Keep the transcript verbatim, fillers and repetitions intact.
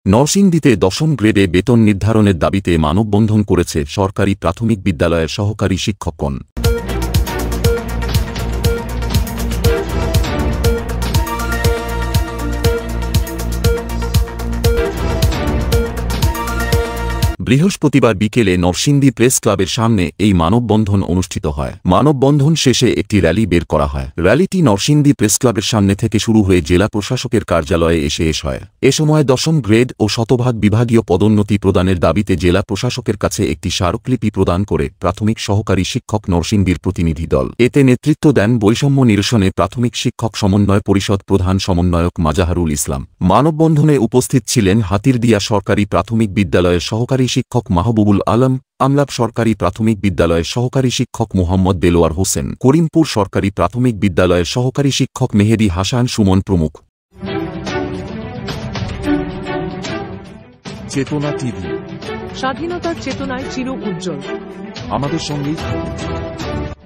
নরসিংদীতে দশম গ্রেডে বেতন নির্ধারণের দাবিতে মানববন্ধন করেছে সরকারি প্রাথমিক বিদ্যালয়ের সহকারী শিক্ষকগণ। বৃহস্পতিবার বিকেলে নরসিংদী প্রেস ক্লাবের সামনে এই মানববন্ধন অনুষ্ঠিত হয়। মানববন্ধন শেষে একটি র্যালি বের করা হয়। র্যালিটি নরসিংদী প্রেস ক্লাবের সামনে থেকে শুরু হয়ে জেলা প্রশাসকের কার্যালয়ে এসে শেষ হয়। এ সময় দশম গ্রেড ও শতভাগ বিভাগীয় পদোন্নতি প্রদানের দাবিতে জেলা প্রশাসকের কাছে একটি স্মারকলিপি প্রদান করে প্রাথমিক সহকারী শিক্ষক নরসিংদীর প্রতিনিধি দল। এতে নেতৃত্ব দেন বৈষম্য নিরসনে প্রাথমিক শিক্ষক সমন্বয় পরিষদ প্রধান সমন্বয়ক মাজাহারুল ইসলাম। মানববন্ধনে উপস্থিত ছিলেন হাতিরদিয়া সরকারি প্রাথমিক বিদ্যালয়ের সহকারী শিক্ষক মাহবুবুল আলম, আমলাপ সরকারি প্রাথমিক বিদ্যালয়ের সহকারী শিক্ষক মোহাম্মদ দেলোয়ার হোসেন, করিমপুর সরকারি প্রাথমিক বিদ্যালয়ের সহকারী শিক্ষক মেহেদী হাসান সুমন প্রমুখ। চেতনা টিভি, স্বাধীনতার চেতনায় চির উজ্জ্বল। আমাদের সঙ্গেই থাকুন।